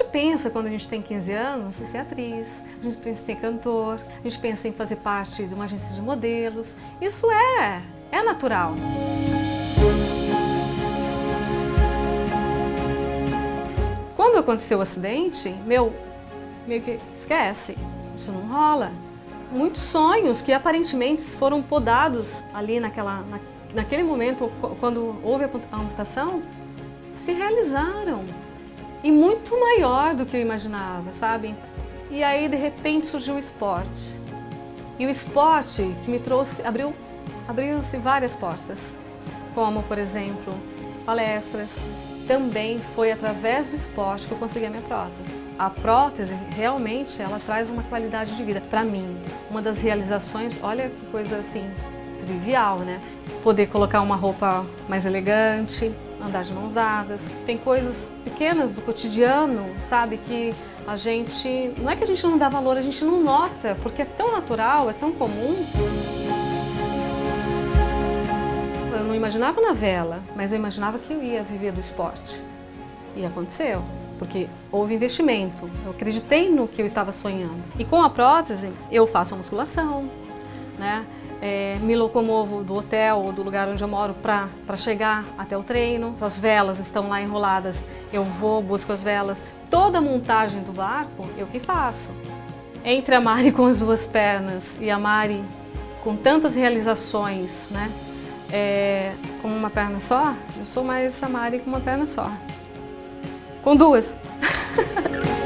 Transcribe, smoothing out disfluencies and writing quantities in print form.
pensa, quando a gente tem 15 anos, em ser atriz, a gente pensa em ser cantor, a gente pensa em fazer parte de uma agência de modelos. Isso é natural. Quando aconteceu o acidente, meio que esquece, isso não rola. Muitos sonhos que aparentemente foram podados ali naquele momento, quando houve a amputação, se realizaram. E muito maior do que eu imaginava, sabe? E aí, de repente, surgiu o esporte. E o esporte que me trouxe, abriu-se várias portas. Como, por exemplo, palestras. Também foi através do esporte que eu consegui a minha prótese. A prótese, realmente, ela traz uma qualidade de vida. Para mim, uma das realizações, olha que coisa assim, trivial, né? Poder colocar uma roupa mais elegante, andar de mãos dadas. Tem coisas pequenas do cotidiano, sabe, que a gente, não é que a gente não dá valor, a gente não nota, porque é tão natural, é tão comum. Eu não imaginava na vela, mas eu imaginava que eu ia viver do esporte. E aconteceu, porque houve investimento, eu acreditei no que eu estava sonhando. E com a prótese, eu faço a musculação, né? Me locomovo do hotel ou do lugar onde eu moro para chegar até o treino. As velas estão lá enroladas, eu vou, busco as velas. Toda a montagem do barco, eu que faço. Entre a Mari com as duas pernas e a Mari com tantas realizações, né, com uma perna só, eu sou mais a Mari com uma perna só. Com duas.